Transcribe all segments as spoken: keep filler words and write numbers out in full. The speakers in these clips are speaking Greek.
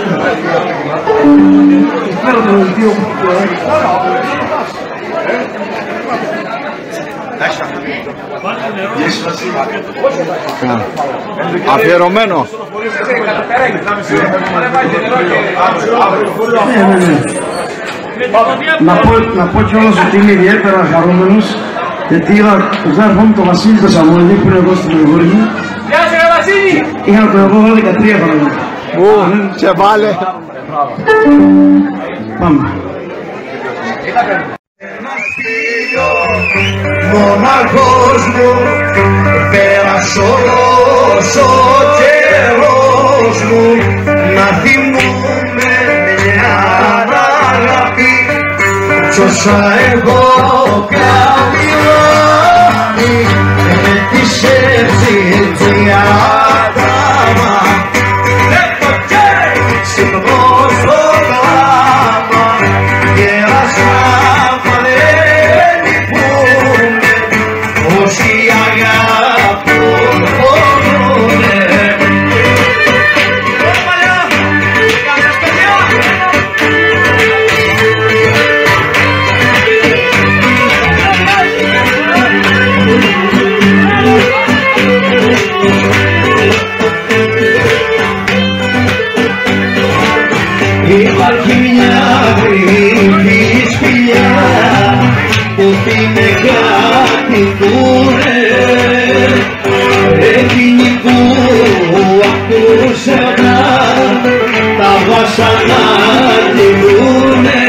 Spero te lo dico. Αφιερωμένο. Να πω, να πω κιόλας ότι είμαι ιδιαίτερα χαρούμενος γιατί είδα τον ξάδερφό μου τον Βασίλη το Σαμόλη που είναι εδώ στην Μελβούρνη. Γεια σου ρε Βασίλη! Είχα τον εδώ δεκατρία χρόνια. Ου, σε βάλε. Πάμε. Μοναχός μου, πέρασε όλος ο καιρός μου, να θυμούμε μια αγάπη κι όσα εγώ κάνει με τις έτσι διάταμα έχω και ξυπνώ στο γράμμα γέρασα μα δεν λυπούμε όσοι αγάπουν χωρούνε. Υπάρχει μια γρήγορη σπηλιά που την κατοικούνε εκείνοι που ακούσαν τα βάσανα κυλούνε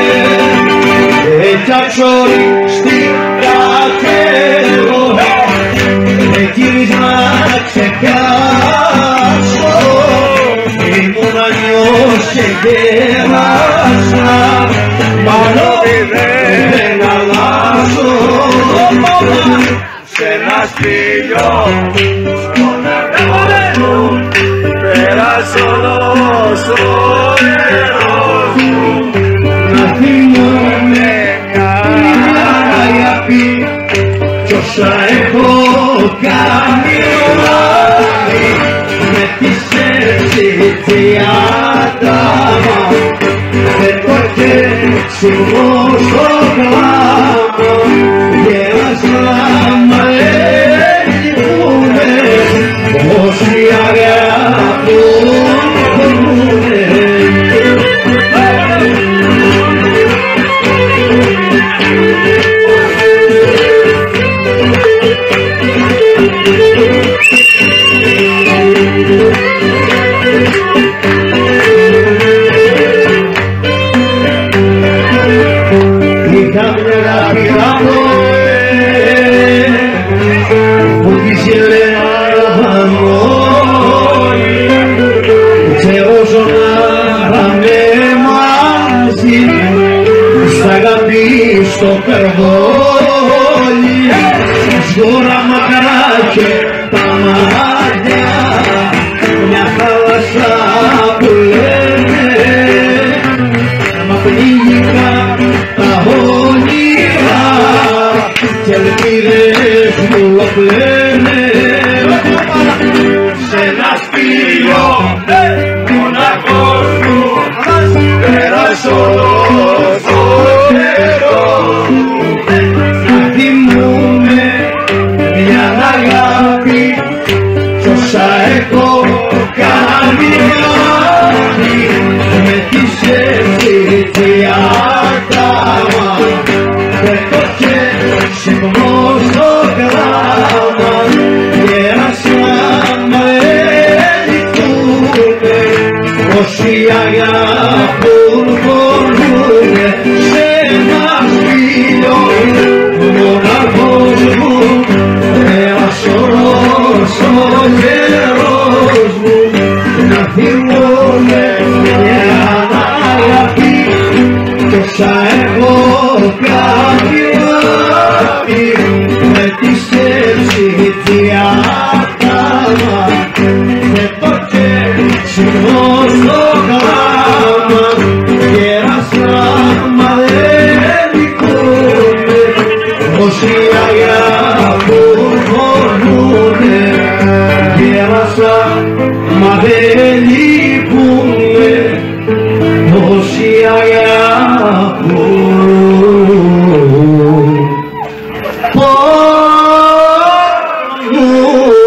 έτσι αξοριστή κατέβω εκεί να ξεκάσω ήμουν αλλιώς και γέρασα μάλλον δεν αλλάζω σε ένα σπήλιο στον αγώνα μου πέρασε όλος ο καιρός μου να θυμούμε μια αγάπη κι όσα έχω κάνει με τις έτσι διάταμα έχω και ξυπνώ στο κλάμα γέρασα μα δεν λυπούμε όσοι αγάπουν χωρούνε. Είχα μια αγάπη που της έλεγα ξέρω ζωνάραμε μαζί στα αγάπη στο περβόλι σγόρα μακρά και τα μάτια μια θάλασσα που λένε μα πνίγηκα τα όνειρα και ελπίδες μου λοπλένε σε ένα σπήλιο μοναχός μου πέρασε όλος ο καιρός μου να θυμούμε μια αγάπη κι όσα έχω κάνει με τις έτσι διάταμα έχω και ξυπνώ στο γράμμα γέρασα μα δεν λυπούμε όσοι αγάπουν χωρούνε σε ένα σπήλιο μοναχός μου πέρασε όλος ο καιρός μου να θυμούμε μια αγάπη κι όσα έχω κάνει με τις έτσι διάταμα έχω και ξυπνώ στο γράμμα γέρασα μα δεν λυπούμε όσοι αγάπουν χωρούνε γέρασα μα δεν λυπούμε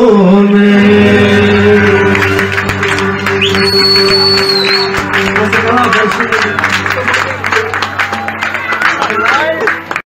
ζουνε. Είστε καλά, ευχαριστούμε.